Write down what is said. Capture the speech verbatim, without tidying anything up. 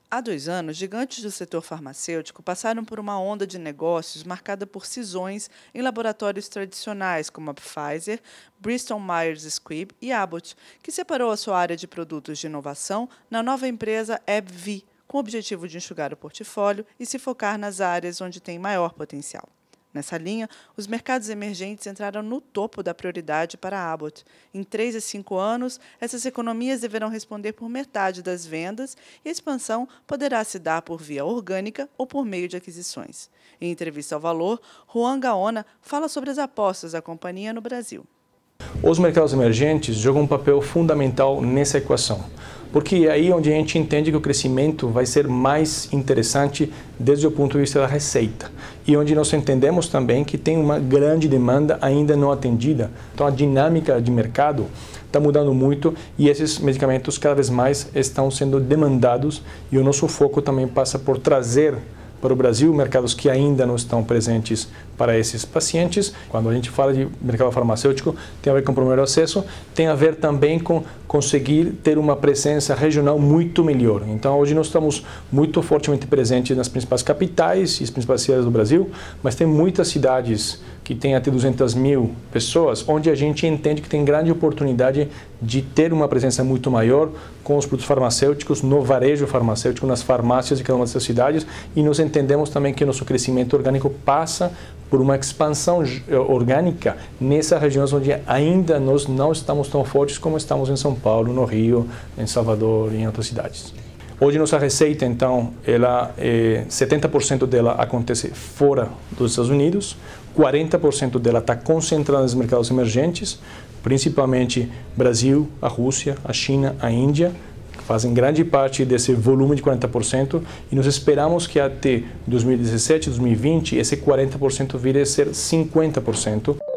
Há dois anos, gigantes do setor farmacêutico passaram por uma onda de negócios marcada por cisões em laboratórios tradicionais como a Pfizer, Bristol Myers Squibb e Abbott, que separou a sua área de produtos de inovação na nova empresa AbbVie, com o objetivo de enxugar o portfólio e se focar nas áreas onde tem maior potencial. Nessa linha, os mercados emergentes entraram no topo da prioridade para a Abbott. Em três a cinco anos, essas economias deverão responder por metade das vendas e a expansão poderá se dar por via orgânica ou por meio de aquisições. Em entrevista ao Valor, Juan Gaona fala sobre as apostas da companhia no Brasil. Os mercados emergentes jogam um papel fundamental nessa equação, porque é aí onde a gente entende que o crescimento vai ser mais interessante desde o ponto de vista da receita e onde nós entendemos também que tem uma grande demanda ainda não atendida. Então a dinâmica de mercado está mudando muito e esses medicamentos cada vez mais estão sendo demandados e o nosso foco também passa por trazer para o Brasil mercados que ainda não estão presentes para esses pacientes. Quando a gente fala de mercado farmacêutico, tem a ver com o primeiro acesso, tem a ver também com conseguir ter uma presença regional muito melhor. Então, hoje nós estamos muito fortemente presentes nas principais capitais e as principais cidades do Brasil, mas tem muitas cidades que têm até duzentas mil pessoas, onde a gente entende que tem grande oportunidade de ter uma presença muito maior com os produtos farmacêuticos, no varejo farmacêutico, nas farmácias de cada uma dessas cidades, e nós entendemos também que o nosso crescimento orgânico passa por uma expansão orgânica nessas regiões onde ainda nós não estamos tão fortes como estamos em São Paulo, no Rio, em Salvador e em outras cidades. Hoje nossa receita, então, ela, é, setenta por cento dela acontece fora dos Estados Unidos, quarenta por cento dela está concentrada nos mercados emergentes, principalmente Brasil, a Rússia, a China, a Índia, que fazem grande parte desse volume de quarenta por cento, e nós esperamos que até dois mil e dezessete, dois mil e vinte, esse quarenta por cento vire a ser cinquenta por cento.